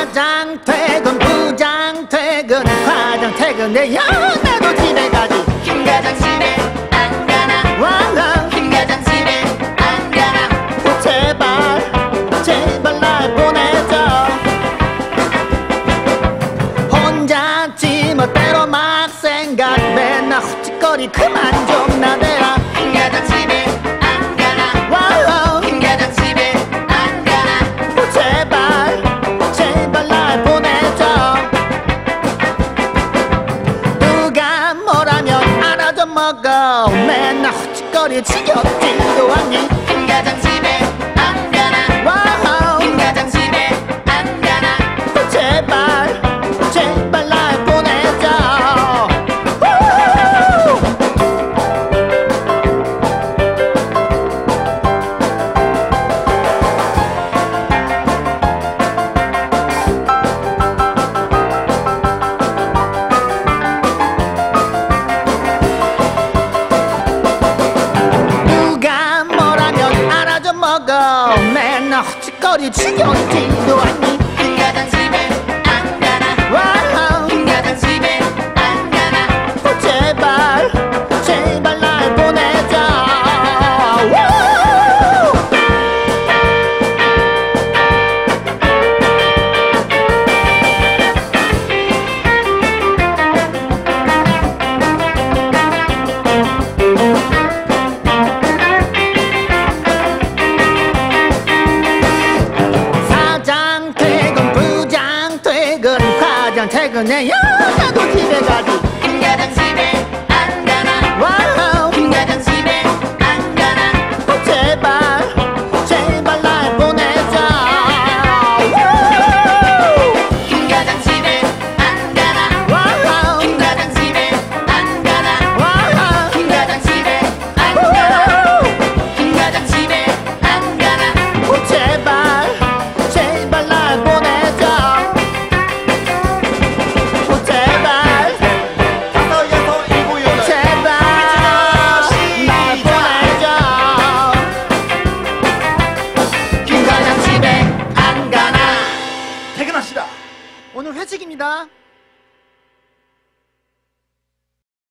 사장 퇴근, 부장 퇴근, 과장 퇴근해야 나도 집에 가지. 김 과장 집에 안 가나? 왕왕 김 과장 집에 안 가나? 제발 제발 날 보내줘. 혼자 지멋대로 막 생각, 맨날 헛짓거리 그만 좀 나대라. 김 과장 집에 안 가나? 와우 김 과장 집에 안 가나? 제발 제발 날 보내줘. 누가 뭐라면 알아줘 먹어. 맨날 헛짓거리 지겹지도 않니? 김 과장 집에 안 가나? 와우 김 과장 집에 안 가나? 제발 제발 날 보내줘. 우후! 누가 뭐라면 알아줘 먹어. 맨날 헛짓거리 지겹지도 않니? 김 과장 집에 안 가나? 와우 김 과장 집에 안 가나? 제발 제발 날 보내줘. 우후! 사장 퇴근, 부장 퇴근, 과장 퇴근해야 나도 집에 가지. 김 과장 집에 안 가나? 와우 김 과장 집에 안 가나? 제발 제발 날 보내줘. 우후! 김 과장 집에 안 가나? 와우 김 과장 집에 안 가나? 와우 김 과장 집에 안 가나? 김 과장 집에 안 가나? 제발 제발 날 보내줘. 제발 다섯여섯 일곱 여덟 제발 날 보내줘. 김 과장 집에 안 가나? 퇴근합시다. 오늘 회식입니다.